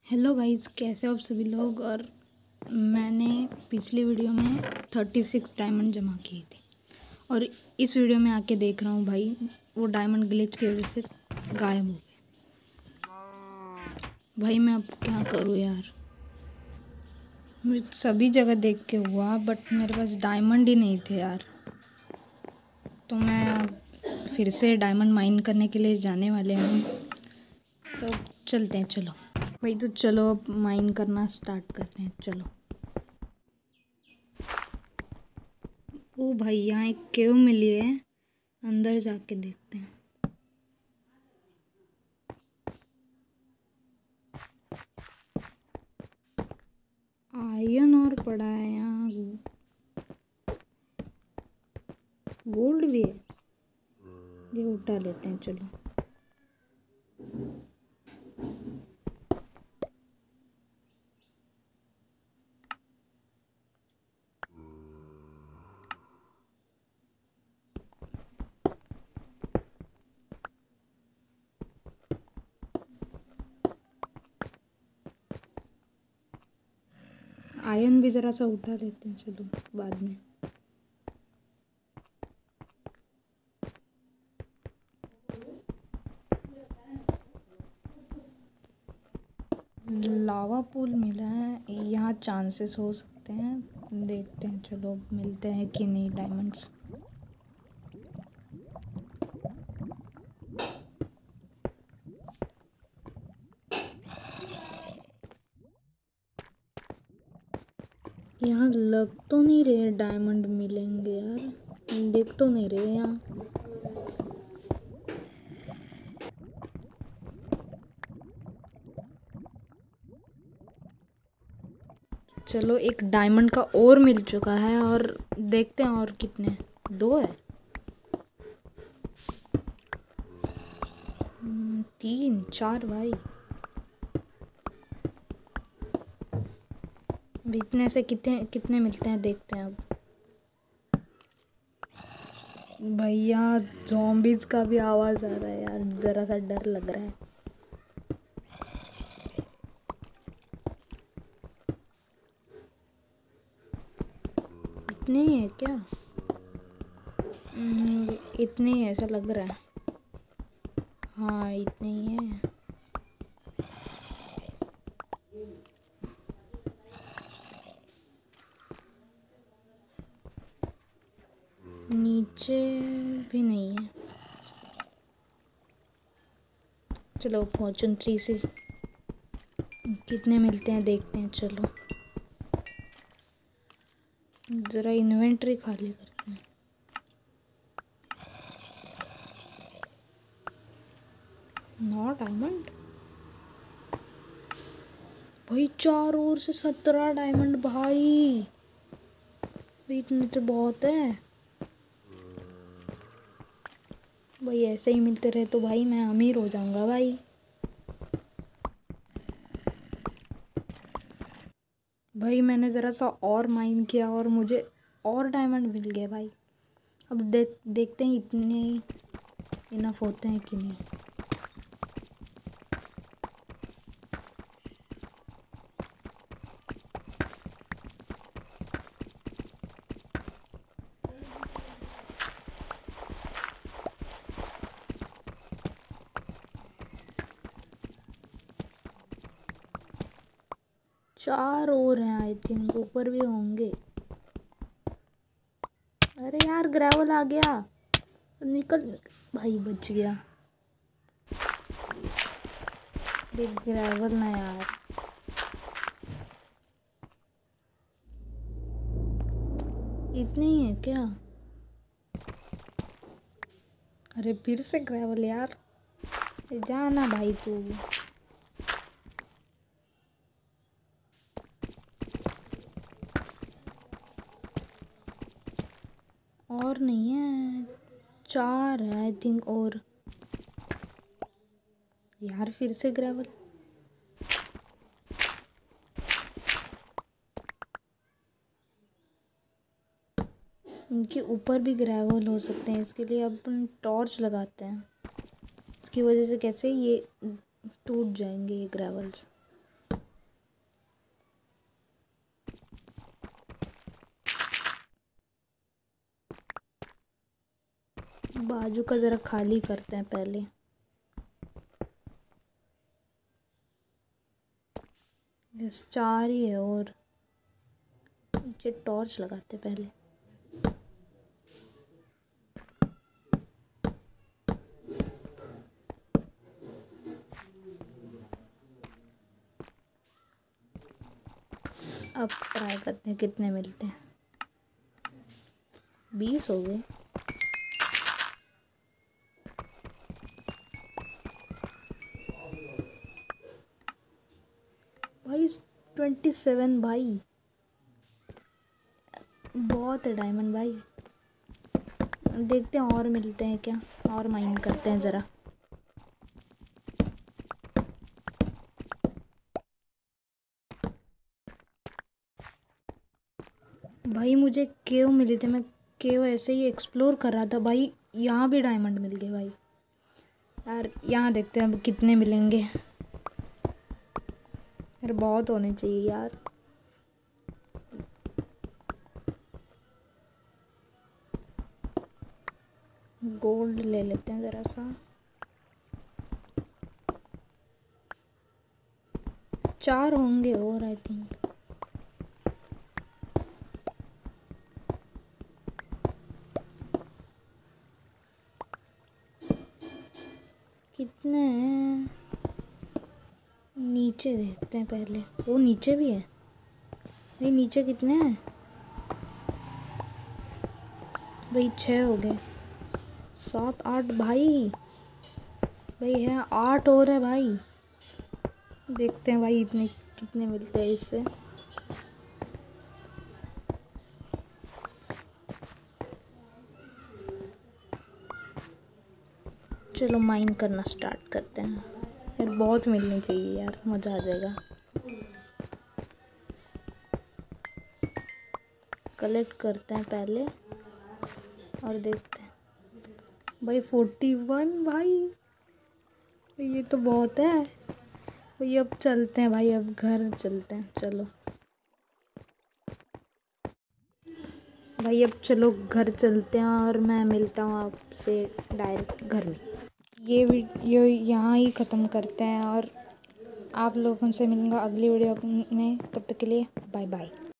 Hello guys, कैसे हो आप सभी लोग। और मैंने पिछली वीडियो में 36 डायमंड जमा किए थे और इस वीडियो में आके देख रहा हूँ भाई वो डायमंड ग्लिच की वजह से गायब हो गए। भाई मैं अब क्या करूँ यार, मुझे सभी जगह देख के हुआ बट मेरे पास डायमंड ही नहीं थे यार। तो मैं अब फिर से डायमंड माइन करने के लिए जाने वाले हैं। तो चलते हैं, चलो भाई। तो चलो अब माइन करना स्टार्ट करते हैं, चलो। ओ भाई, यहाँ एक केव मिली है, अंदर जाके देखते हैं। आयरन और पड़ा है यहाँ, गोल्ड भी है, ये उठा लेते हैं, चलो। आयरन भी ज़रा सा उठा लेते हैं, चलो बाद में। लावा पूल मिला है, यहाँ चांसेस हो सकते हैं, देखते हैं। चलो मिलते हैं कि नहीं डायमंड्स। यहाँ लग तो नहीं रहे डायमंड मिलेंगे यार, देख तो नहीं रहे यहाँ। चलो एक डायमंड का और मिल चुका है और देखते हैं और कितने। 2 है, 3 4 भाई। इतने से कितने कितने मिलते हैं, देखते हैं अब। भैया ज़ॉम्बीज़ का भी आवाज़ आ रहा है यार, ज़रा सा डर लग रहा है। इतने ही है क्या? इतने ही ऐसा लग रहा है। हाँ इतने ही है। नीचे भी नहीं है। चलो फॉर्चून 3 से कितने मिलते हैं देखते हैं, चलो। ज़रा इन्वेंटरी खाली करते हैं। नौ डायमंड भाई, 4 ओर से 17 डायमंड भाई, इतने तो बहुत है भाई। ऐसे ही मिलते रहे तो भाई मैं अमीर हो जाऊंगा भाई। भाई मैंने ज़रा सा और माइन किया और मुझे और डायमंड मिल गए भाई। अब देखते हैं इतने इनफ होते हैं कि नहीं। चार और हैं आई थिंक, ऊपर भी होंगे। अरे यार ग्रेवल आ गया, निकल भाई, बच गया। देख ग्रेवल ना यार, इतने ही है क्या? अरे फिर से ग्रेवल यार, जाना भाई तू। और नहीं है, 4 है आई थिंक और। यार फिर से ग्रेवल। इनके ऊपर भी ग्रेवल हो सकते हैं, इसके लिए अपन टॉर्च लगाते हैं। इसकी वजह से कैसे ये टूट जाएंगे ये ग्रेवल्स। बाजू का ज़रा खाली करते हैं पहले। बस 4 ही है और नीचे टॉर्च लगाते पहले। अब ट्राई करते हैं कितने मिलते हैं। 20 हो गए। भाई 27 भाई, बहुत है डायमंड भाई। देखते हैं और मिलते हैं क्या, और माइन करते हैं ज़रा। भाई मुझे केव मिली थी, मैं केव ऐसे ही एक्सप्लोर कर रहा था भाई, यहाँ भी डायमंड मिल गए भाई। यार यहाँ देखते हैं अब कितने मिलेंगे। यार बहुत होने चाहिए यार। गोल्ड ले लेते हैं ज़रा सा। 4 होंगे और आई थिंक। कितने हैं? नीचे देखते हैं पहले। वो नीचे भी है भाई। नीचे कितने हैं भाई? 6 हो गए। 7 8 भाई। भाई है 8 और है भाई। देखते हैं भाई इतने कितने मिलते हैं इससे। चलो माइन करना स्टार्ट करते हैं। यार बहुत मिलनी चाहिए यार, मज़ा आ जाएगा। कलेक्ट करते हैं पहले और देखते हैं। भाई 41 भाई, ये तो बहुत है भाई। अब चलते हैं भाई, अब घर चलते हैं। चलो भाई अब चलो घर चलते हैं और मैं मिलता हूँ आपसे डायरेक्ट घर में। ये वीडियो यहाँ ही ख़त्म करते हैं और आप लोगों से मिलूँगा अगली वीडियो में। तब तक के लिए बाय बाय।